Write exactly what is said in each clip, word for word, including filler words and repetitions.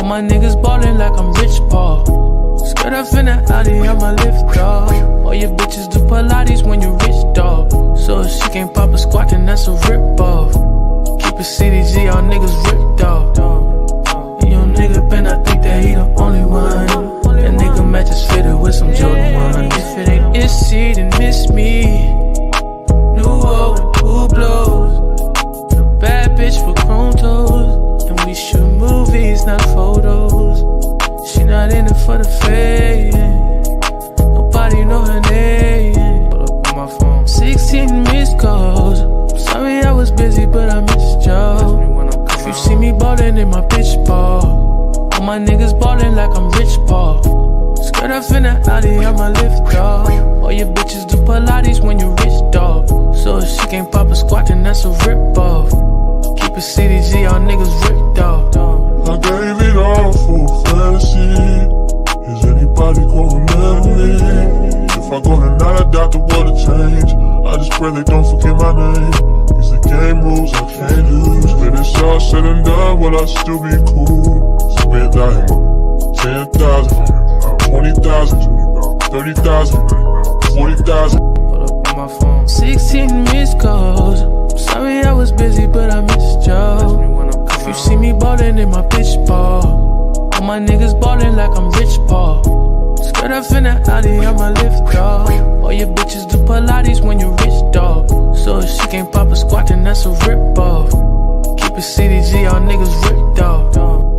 my niggas ballin' like I'm Rich Paul. Skirt up in the Audi, I'ma lift off. All your bitches do pilates when you rich, dawg. So if she can't pop a squat, then that's a rip-off. Keep it C D G, all niggas ripped off. And your nigga Ben, I think that he the only one. That nigga matches fitted with some Jordan one. If it ain't Issey, then miss me. New old Hublots. Bad bitch for chrome toes. And we shoot movies, not photos. She not in it for the fame. Nobody know her name. Put up on my phone. Sixteen missed calls. Sorry I was busy, but I missed y'all. If you see me ballin' in my bitch ball, all my niggas ballin' like I'm Rich Paul. Skirt up in the Audi, I'ma lift off. All your bitches do pilates when you rich, dawg. So if she can't pop a squat, then that's a rip-off. Keep it C D G, all niggas ripped off. I gave it all for fantasy. Is anybody gonna remember me? If I go tonight, I doubt the world will change. I just pray they don't forget my name. These the game rules I can't lose. When it's all said and done, will I still be cool? Spent like ten thousand, twenty thousand, thirty thousand, forty thousand. Put up on my phone. Sixteen missed calls. Sorry I was busy, but I missed y'all. If you see me ballin' in my bitch ball, all my niggas ballin' like I'm Rich Paul. Skirt up in the Audi, I'ma lift off. All your bitches do pilates when you rich, dawg. So if she can't pop a squat, then that's a rip-off. Keep it C D G, all niggas ripped off.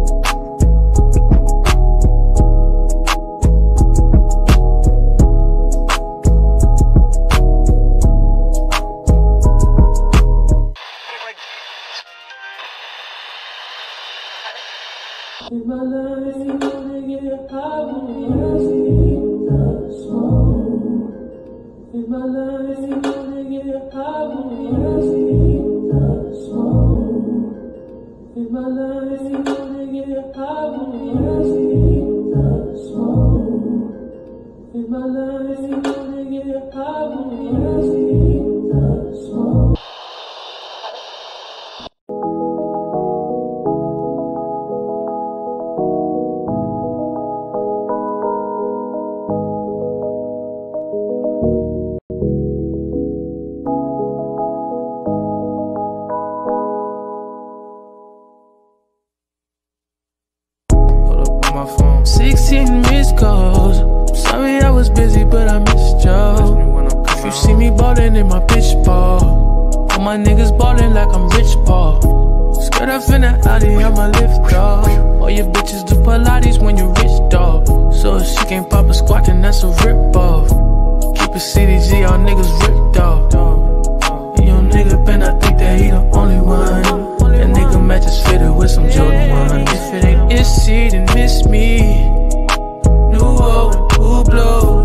In my life, you wanna get high when we the smoke. In my life, you wanna get high when we the smoke. In my life, you wanna get high when we the smoke. In my life, you wanna get high when we the smoke. My phone. Sixteen missed calls. Sorry I was busy, but I missed y'all. If you see me ballin' in my bitch ball, all my niggas ballin' like I'm Rich Paul. Skirt up in the Audi, I'ma lift off. All your bitches do pilates when you rich, dawg. So if she can't pop a squat, then that's a rip-off. Keep it C D G, all niggas ripped off. And your nigga Ben, I think that he the only one. That nigga matches fitted with some Jordan one. If it ain't Issey, then miss me. New old Hublots.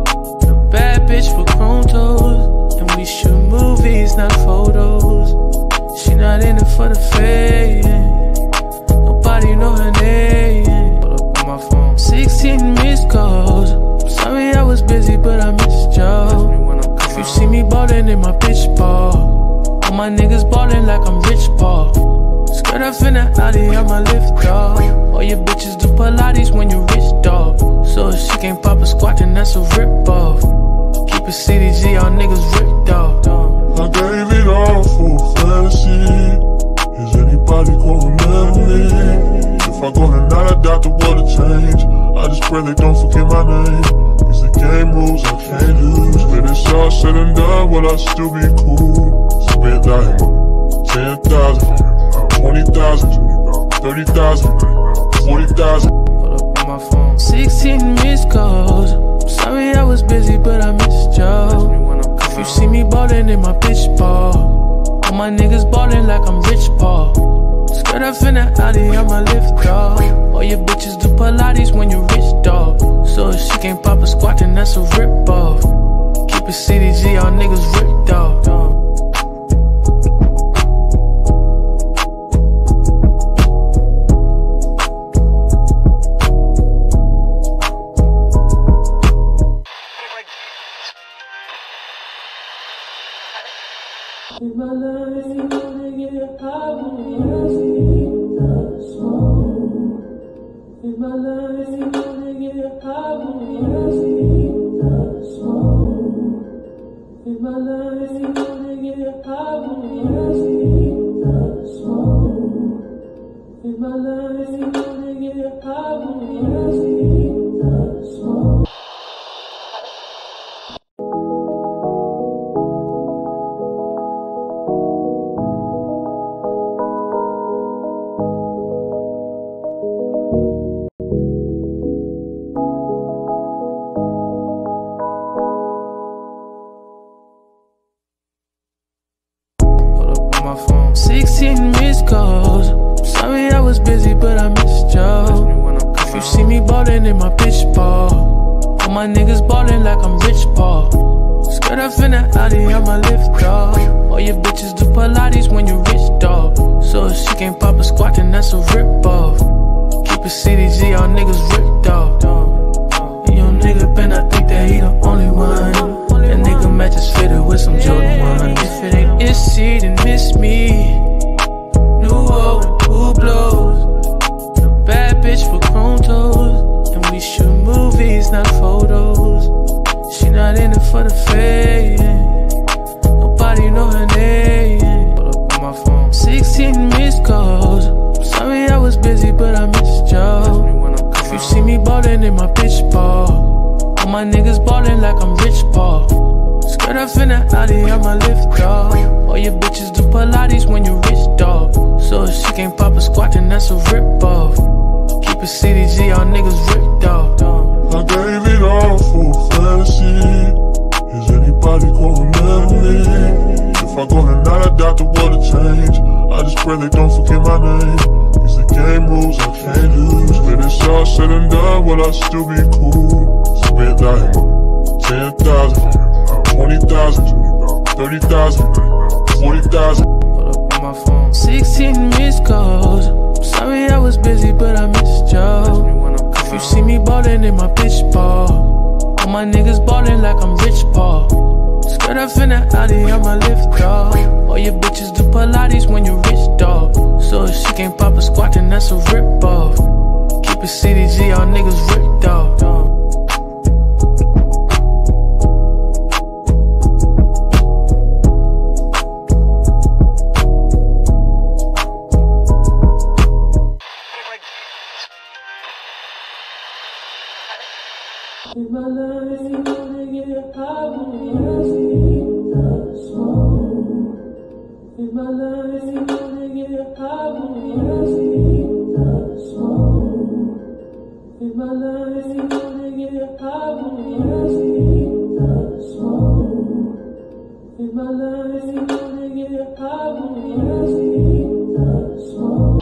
Bad bitch for chrome toes. And we shoot movies, not photos. She not in it for the fame. Nobody know her name. Put up on my phone. Sixteen missed calls. Sorry I was busy, but I missed y'all. If you see me ballin' in my bitch ball, all my niggas ballin' like I'm Rich Paul. Skirt up in the Audi, I'ma lift off. All your bitches do pilates when you rich, dawg. So if she can't pop a squat, then that's a rip-off. Keep it C D G, all niggas ripped off. I gave it all for fantasy. Is anybody gonna remember me? If I go tonight, I doubt the world will change. I just pray they don't forget my name. These the game rules I can't lose. When it's all said and done, will I still be cool? Spent like ten thousand, twenty thousand, thirty thousand, forty thousand. Put up on my phone. Sixteen missed calls. Sorry I was busy, but I missed y'all. If you see me ballin' in my bitch ball, all my niggas ballin' like I'm Rich Paul. Skirt up in the Audi, I'ma lift off. All your bitches do pilates when you rich, dawg. So if she can't pop a squat, then that's a rip-off. Keep it C D G, all niggas ripped off. In my life, you wanna get high when we the smoke. ballin' in my bitch ball. All my niggas ballin' like I'm rich ball. Skirt up in that Audi, I'ma lift dog. All your bitches do pilates when you rich dog. So if she can't pop a squat, then that's a rip off. Keep it C D G, all niggas ripped off. And your nigga better think that he the only one. That nigga matches fitted with some Jordan one. If it ain't Issey, then miss me. New old Hublots. Bad bitch for chrome toes. And we shoot movies, not photos. She not in it for the fame. Nobody know her name. Put up on my phone. Sixteen missed calls. Sorry I was busy, but I missed y'all. If you see me ballin' in my bitch ball. All my niggas ballin' like I'm rich ball. Skirt up in that Audi, I'ma lift dog. All your bitches do pilates when you rich dog. So if she can't pop a squat, then that's a rip off. Keep it C D G, all niggas ripped off. I gave it all for fantasy. Is anybody calling memory? If I go tonight, I doubt the world to change. I just pray they don't forget my name. It's the game rules I can't lose. When it's all said and done, will I still be cool? Spent like ten thousand, twenty thousand, thirty thousand, forty thousand. Put up on my phone. Sixteen missed calls. Sorry I was busy, but I missed y'all. If you see me ballin' in my bitch ball. All my niggas ballin' like I'm rich ball. Skirt up in that Audi, I'ma lift dog. All your bitches do pilates when you rich dog. So if she can't pop a squat, then that's a rip off. Keep it C D G, all niggas ripped off. In my life, you wanna get high when I see the smoke. In my life, you wanna get high when I see the smoke. In my life, you wanna get high when I see the smoke. In my life, you wanna get high when I see the smoke.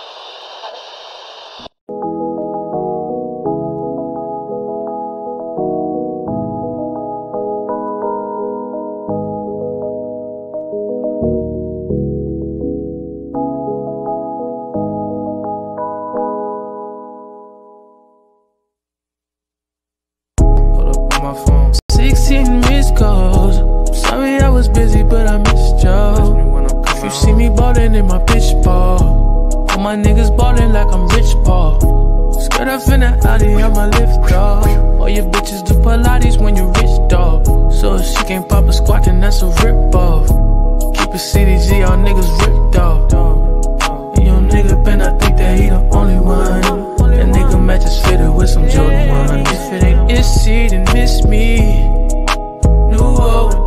My phone. Sixteen missed calls. Sorry I was busy, but I missed y'all. If you see me ballin' in my bitch ball. All my niggas ballin' like I'm rich ball. Skirt up in that Audi, I'ma lift dog. All your bitches do pilates when you rich dog. So if she can't pop a squat, then that's a rip off. Keep it C D G, all niggas ripped off. And your nigga better think that he the only one. That nigga matches fitted with some Jordan one. If it ain't Issey, then miss me. New old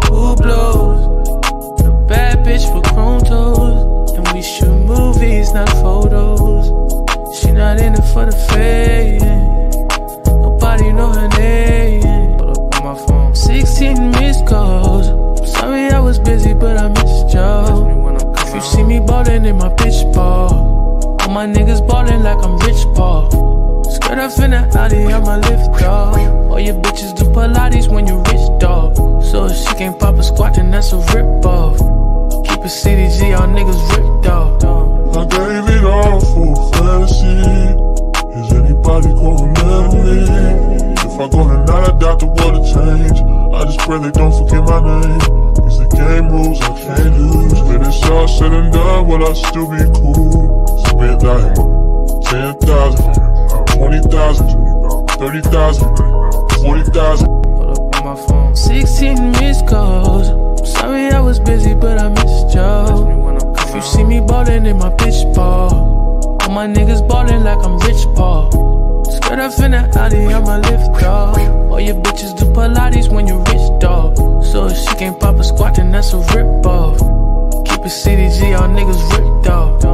Hublots. Bad bitch for chrome toes. And we shoot movies, not photos. She not in it for the fame. Nobody know her name. Put up on my phone. Sixteen missed calls. Sorry I was busy, but I missed y'all. If you see me ballin' in my bitch ball. All my niggas ballin' like I'm rich ball. Skirt up in that Audi, I'ma lift dog. All your bitches do pilates when you rich dog. So if she can't pop a squat, then that's a rip off. Keep it C D G, all niggas ripped off. I gave it all for fantasy. Is anybody calling memory? If I go tonight, I doubt the world to change. I just pray they don't forget my name. It's the game rules I can't lose. When it's all said and done, will I still be cool? Spent like ten thousand, twenty thousand, thirty thousand, forty thousand. Put up on my phone. Sixteen missed calls. Sorry I was busy, but I missed y'all. If you see me ballin' in my bitch ball. All my niggas ballin' like I'm rich ball. Skirt up in that Audi, I'ma lift dog. All your bitches do pilates when you rich dog. So if she can't pop a squat, then that's a rip off. Keep it C D G, all niggas ripped off.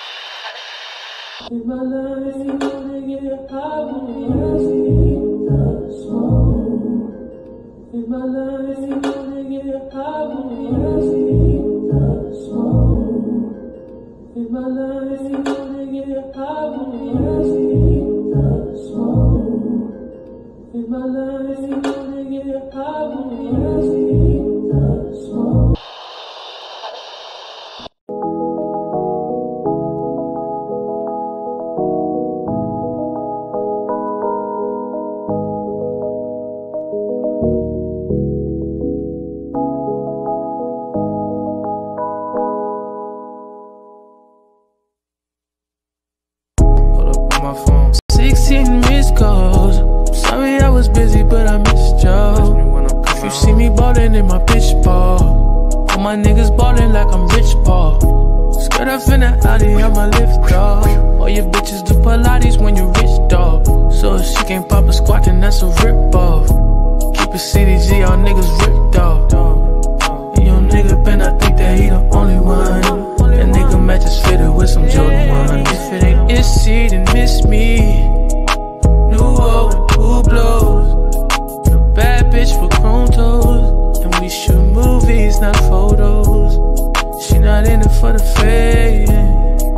In my life, you wanna get high when I see the my life, you wanna get high, wanna see the smoke. In my life, you wanna get high, wanna see the smoke. In my life, you wanna get high, wanna see the smoke. My phone. sixteen missed calls. Sorry I was busy, but I missed you. If you see me ballin' in my bitch ball, all my niggas ballin' like I'm Rich Paul. Skirt up in the Audi, I'ma lift off. All your bitches do pilates when you rich, dawg. So if she can't pop a squat, then that's a rip off. Keep it C D G, all niggas ripped off. And your nigga Ben, I think that he the only one. That nigga matches fitted with some Jordan ones. If it ain't Issey, then miss me. New old Hublots. A bad bitch for chrome toes. And we shoot movies, not photos. She not in it for the fame.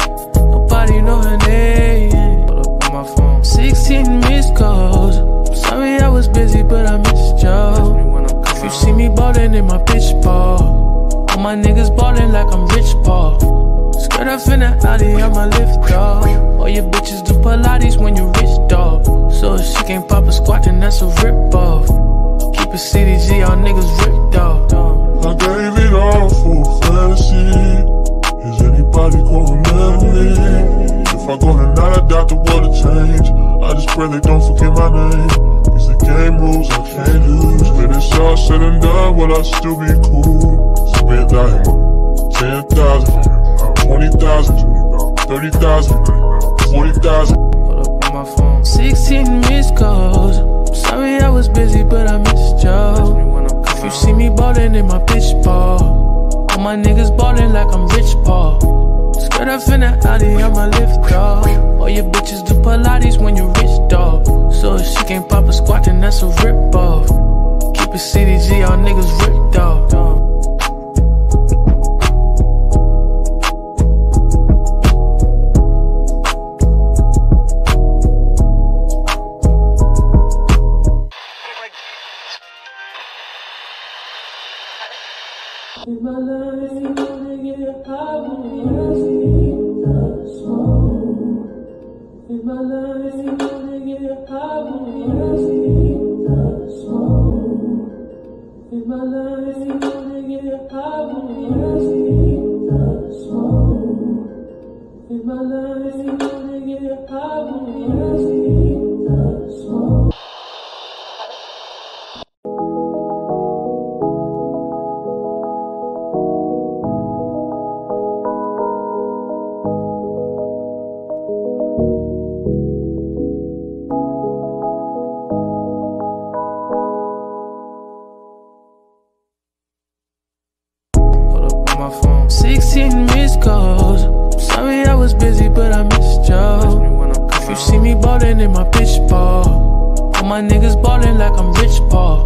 Nobody know her name. Put up on my phone. sixteen missed calls. Sorry I was busy, but I missed you. If you see me ballin' in my bitch ball, all my niggas ballin' like I'm Rich Paul. Skirt up in the Audi, I'ma lift off. All your bitches do pilates when you rich, dawg. So if she can't pop a squat, then that's a rip off. Keep it C D G, all niggas ripped off. I gave it all for fantasy. Is anybody gonna remember me? If I go tonight, I doubt the world will change. I just pray they don't forget my name. These the game rules I can't lose. When it's all said and done, will I still be cool? Spent like ten thousand, twenty thousand, thirty thousand, forty thousand. Put up on my phone. sixteen missed calls. Sorry I was busy, but I missed you. If you see me ballin' in my bitch ball, all my niggas ballin' like I'm Rich Paul. Skirt up in the Audi, I'ma lift off. All your bitches do pilates when you rich, dawg. So if she can't pop a squat, then that's a rip off. Keep it C D G, all niggas ripped off. In my life, you wanna get high, wanna see the smoke. In my life, you wanna get high, wanna see the smoke. In my life, you wanna get high, wanna see the smoke. In my life, you wanna get high, wanna see the smoke. My phone. sixteen missed calls. Sorry I was busy, but I missed you. If you see me ballin' in my bitch ball, all my niggas ballin' like I'm Rich Paul.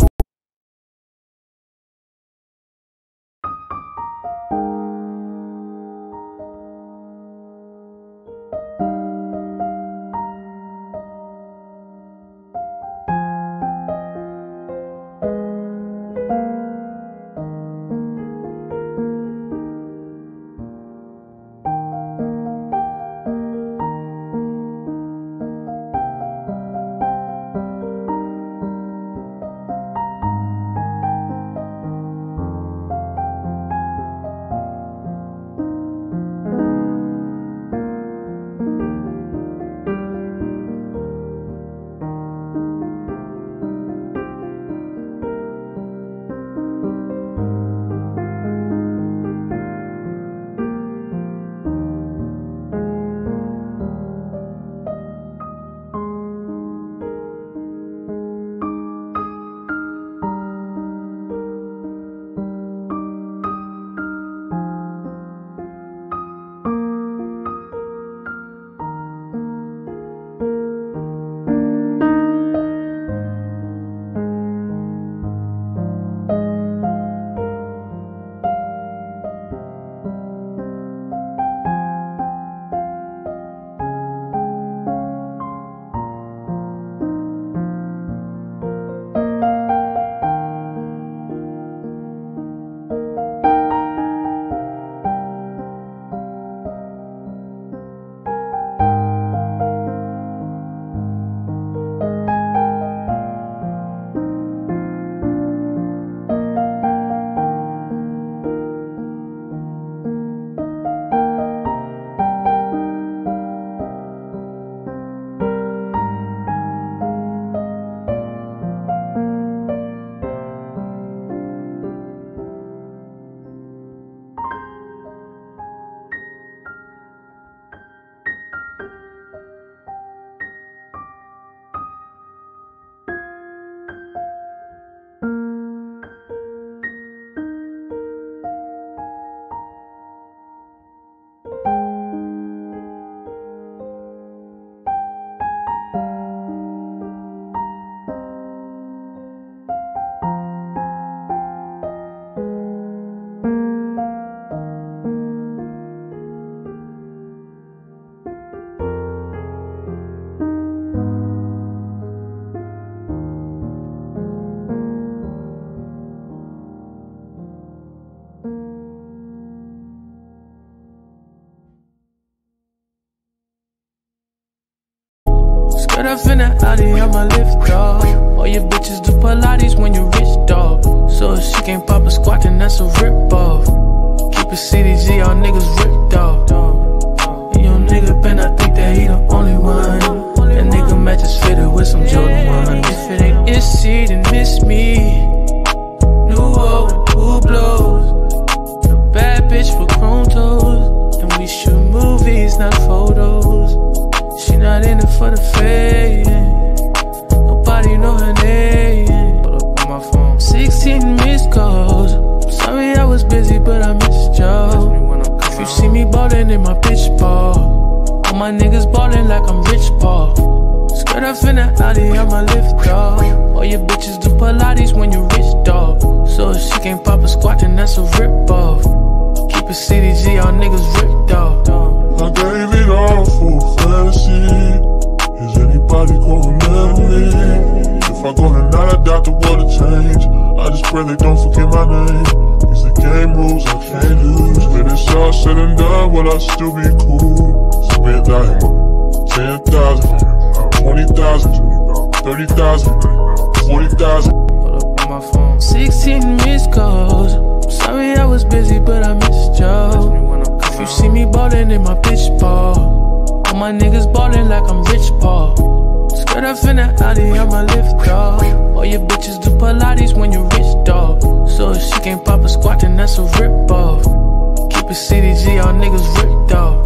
Skirt up in that Audi, I'ma lift off. All your bitches do pilates when you rich, dog. So if she can't pop a squat, then that's a rip-off. Keep it C D G, all niggas ripped off. And your nigga better think that he the only one. That nigga matches fitted with some Jordan one. If it ain't Issey, then miss me. New old Hublots. Bad bitch for chrome toes. And we shoot movies, not photos. She not in it for the fame. Nobody know her name. Put up on my phone. Sixteen missed calls. Sorry I was busy, but I missed y'all. If you see me ballin' in my bitch ball, all my niggas ballin' like I'm rich ball. Skirt up in that Audi, I'ma lift off. All your bitches do pilates when you rich, dog. So if she can't pop a squat, then that's a rip-off. Keep it C D G, all niggas ripped off. I gave it all for fantasy. Is anybody calling memory? If I go tonight, I doubt the world will change. I just pray they don't forget my name. It's the game rules I can't lose. When it's all said and done, will I still be cool? Spent like ten thousand, twenty thousand, thirty thousand, forty thousand. Put up on my phone. Sixteen missed calls. Sorry I was busy, but I missed y'all. If you see me ballin' in my bitch ball, all my niggas ballin' like I'm rich ball. Skirt up in that Audi, I'ma lift off. All your bitches do pilates when you rich, dog. So if she can't pop a squat, then that's a rip-off. Keep it C D G, all niggas ripped off.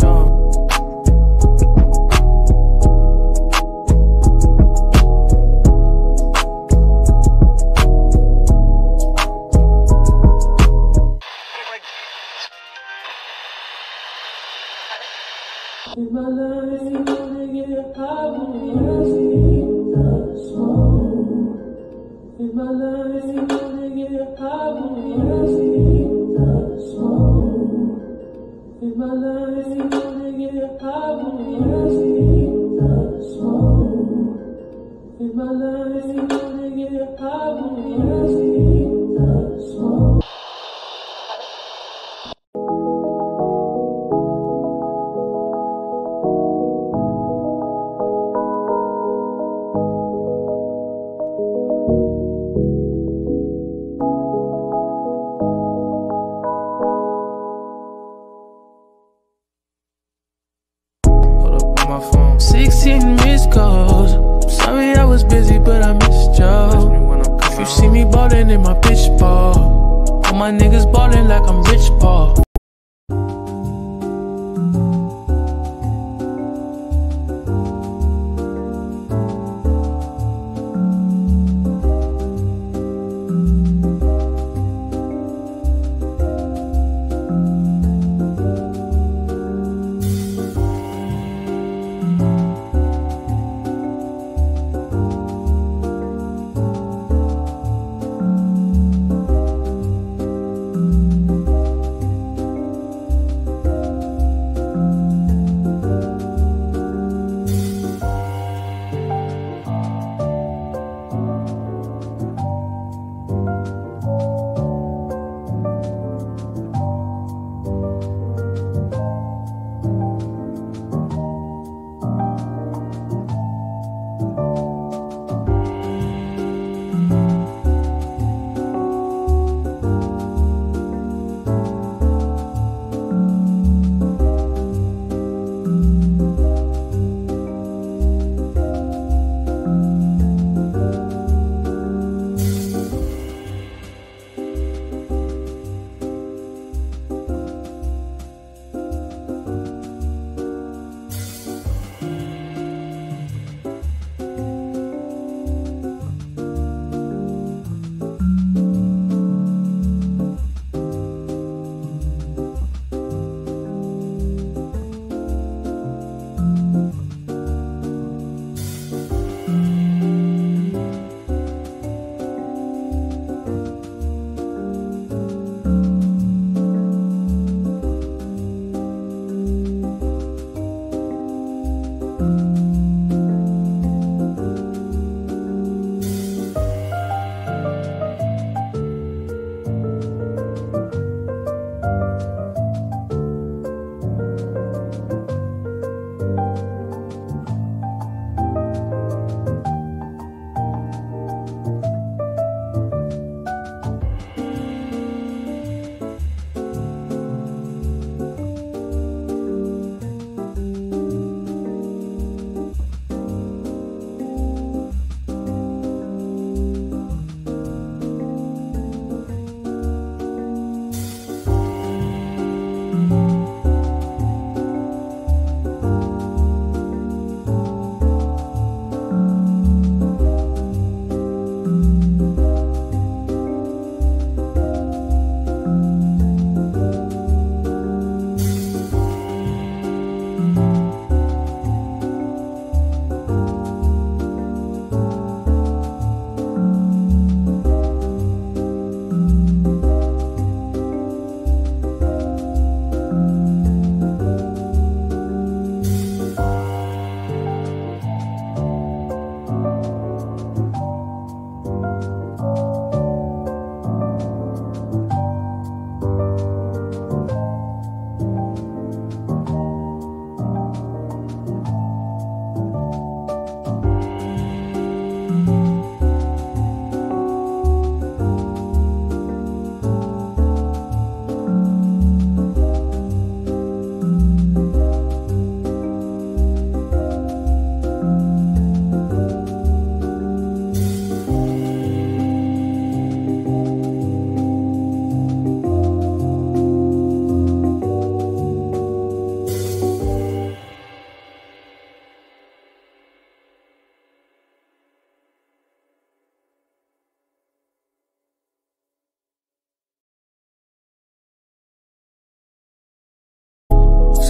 In my life, you wanna get high when I see the smoke. In my life, you wanna get high when I see the smoke. In my life, you wanna get high when I see the smoke. In my life, you wanna get high when I see the smoke. My phone. Sixteen missed calls. Sorry I was busy, but I missed y'all. If you see me ballin' in my bitch ball, all my niggas ballin' like I'm rich ball.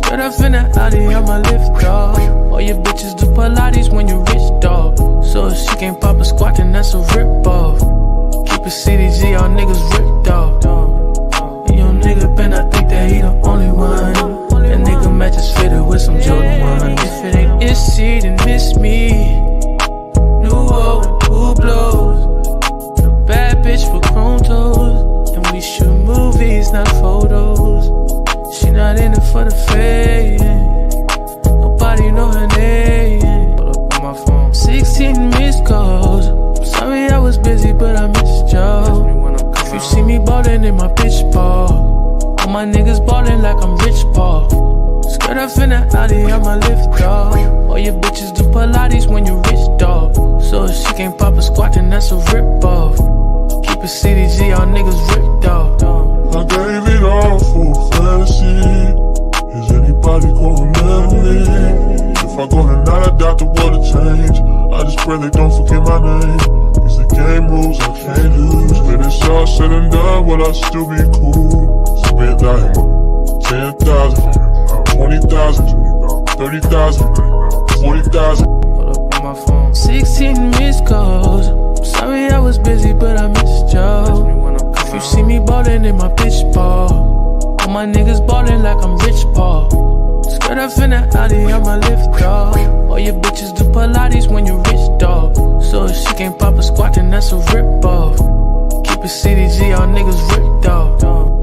Skirt up in that Audi, I'ma lift off. All your bitches do pilates when you rich, dawg. So if she can't pop a squat, then that's a rip-off. Keep it C D G, all niggas ripped off. And your nigga better think that he the only one. That nigga matches fitted with some Jordan one. If it ain't Issey, then miss me. New old Hublots. Bad bitch for chrome toes. And we shoot movies, not photos. She not in it for the fame. Nobody know her name. Put up on my phone. Sixteen missed calls. Sorry I was busy, but I missed y'all. If you see me ballin' in my bitch ball, all my niggas ballin' like I'm rich ball. Skirt up in that Audi, I'ma lift off. All your bitches do pilates when you rich, dawg. So if she can't pop a squat, then that's a rip-off. Keep it C D G, all niggas ripped off. I gave it all for fantasy. Is anybody gonna remember me? If I go tonight, I doubt the world will change. I just pray they don't forget my name. It's the game rules I can't lose. When it's all said and done, will I still be cool? Spent like ten thousand, twenty thousand, thirty thousand, forty thousand. Hold up on my phone. Sixteen missed calls. Sorry I was busy, but I missed y'all. If you see me ballin' in my bitch ball, all my niggas ballin' like I'm rich ball. Skirt up in that Audi, I'ma lift off. All your bitches do pilates when you rich, dawg. So if she can't pop a squat, then that's a rip-off. Keep it C D G, all niggas ripped off.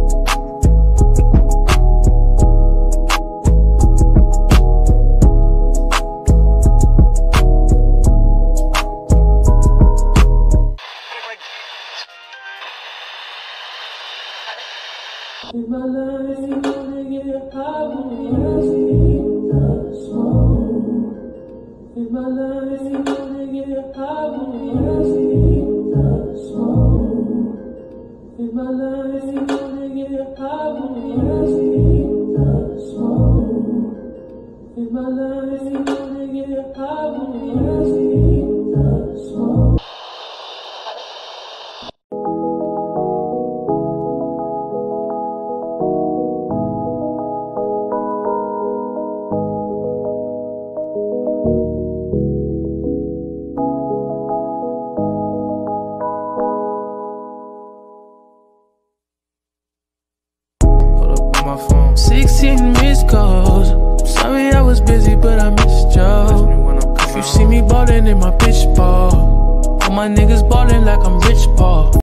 In my life, you wanna get high when I see the smoke. In my life, you wanna get high when I see the smoke. In my life, you wanna get high when I see the smoke. In my life, you wanna get high when I see the smoke. My phone. Sixteen missed calls. Sorry I was busy, but I missed y'all. If you see me ballin' in my bitch ball, all my niggas ballin' like I'm rich ball.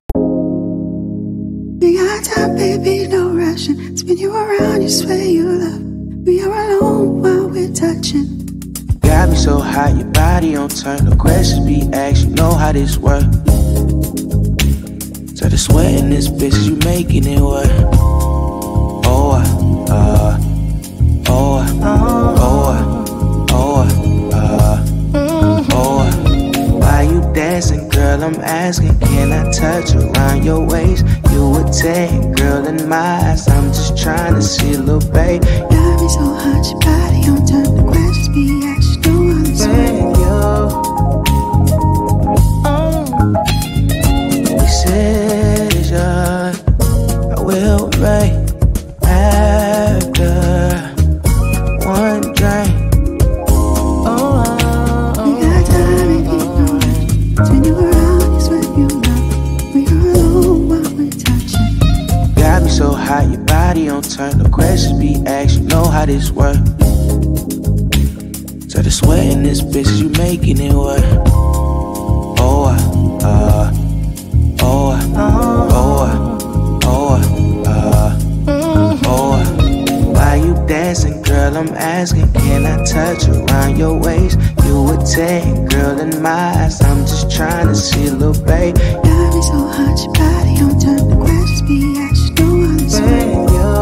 We got time, baby, no rushing. Spin you around, you swear you love. We are alone while we're touching. Got me so hot, your body on turn. No questions be asked, you know how this work. So the sweat in this bitch, you making it work. Oh, uh, oh, oh, oh, uh, oh. Why you dancing, girl? I'm asking, can I touch around your waist? You a ten, girl, in my eyes. I'm just trying to see a little babe. Got me so hot, your body on turn. The questions be asked, you know how this work. Decision I will make. Turn the questions be asked, you know how this work. So the sweat in this bitch, you making it work. Oh, uh, oh, oh, oh, uh, oh. Why you dancing, girl? I'm asking, can I touch around your waist? You a ten, girl, in my eyes. I'm just trying to see a little babe. Got me so hot, your body on turn. The questions be asked, you know how this work.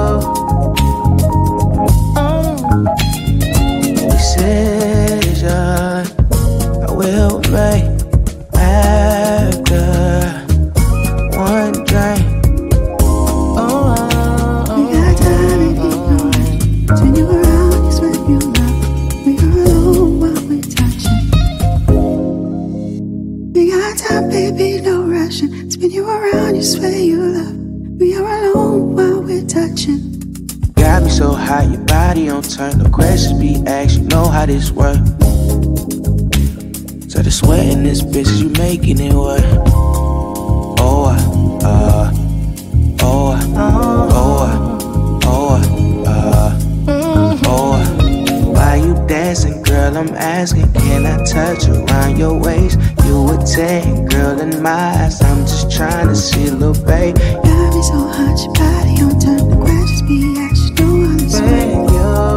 Decision I will make after one drink. Oh, we got time and ignorance. Turn you around, you swear you love. We are alone while we're touching. We got time, baby, no rushing. Spin you around, you swear you love. We are alone while we're touching. Got Got me so hot, your body on turn. No questions be asked, you know how this work. So the sweat in this bitch, you making it work. Oh, uh, uh, oh, uh, oh, uh, oh, uh, uh, oh, uh. Why you dancing, girl? I'm asking, can I touch around your waist? You a ten, girl, in my eyes. I'm just trying to see, little babe. Got me so hot, your body on turn. The questions be asked, you know how this work.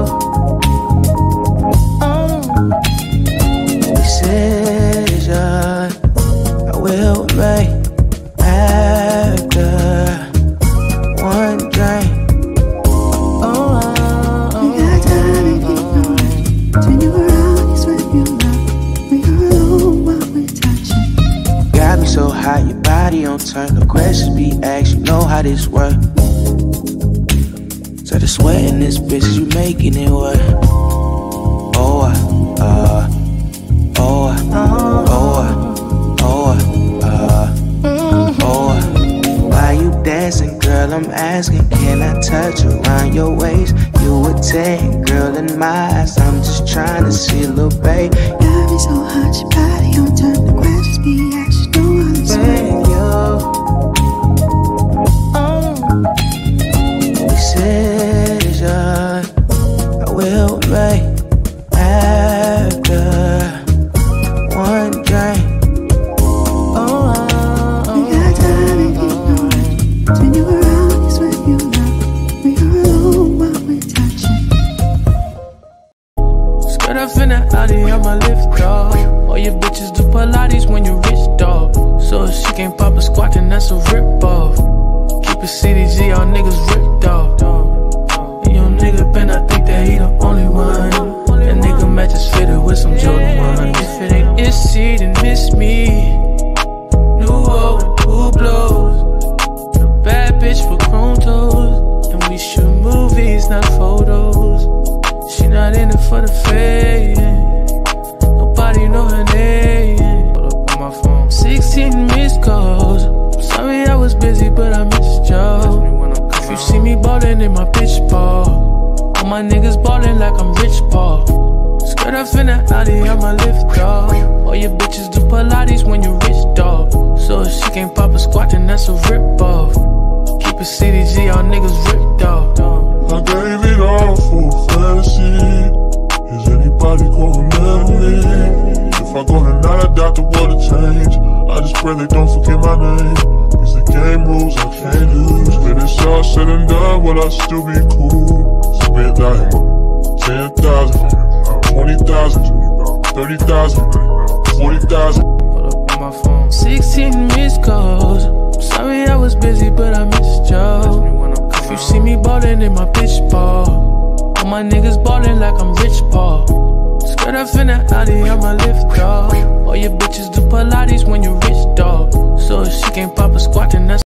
Decision I will make after one drink. Oh, we got time to keep going. Turn you around, you sweat you love. We are alone while we're touching. Got me so hot, your body on turn. No questions be asked, you know how this work. So the sweat in this bitch, you making it work. Oh, uh, uh oh, uh, oh, uh, oh, uh, oh, uh. Why you dancing, girl? I'm asking, can I touch around your waist? You a ten, girl, in my eyes. I'm just trying to see, little babe. Got me so hot, your body on turn. The questions be asked, you know how this work. Decision I will make after one drink. Oh, we got time to keep going. Turn you around, you sweat you love. We are alone while we're touching. Skirt up in that Audi, I'm a lift dog. All your bitches do pilates when you rich, dog. So if she can't pop a squat, then that's a rip off. Keep it C D G, all niggas ripped off. And your nigga Ben, I think that he the only one. That nigga matches fitted with some Jordan one. If it ain't Issey, then miss me. New old Hublots. A bad bitch for chrome toes. And we shoot movies, not photos. She not in it for the fame. Nobody know her name. Put up on my phone. Sixteen missed calls. Sorry I was busy, but I missed y'all. If you see me ballin' in my pitch ball, all my niggas ballin' like I'm rich ball. Skirt up in that Audi, I'm a lift dog. All your bitches do pilates when you rich, dog. So if she can't pop a squat, then that's a rip off. Keep it C D G, all niggas ripped off. I gave it all for fantasy. Is anybody gonna remember me? If I go tonight, I doubt the world will change. I just pray they don't forget my name. It's the game rules, I can't lose. When it's all said and done, will I still be cool? Spent like ten thousand, twenty thousand, thirty thousand, forty thousand. Put up on my phone. Sixteen missed calls. Sorry I was busy, but I missed y'all. If you see me ballin' in my pitch ball, all my niggas ballin' like I'm rich ball. Skirt up in that Audi, I'm a lift dog. All your bitches do pilates when you rich, dog. So if she can't pop a squat, then that's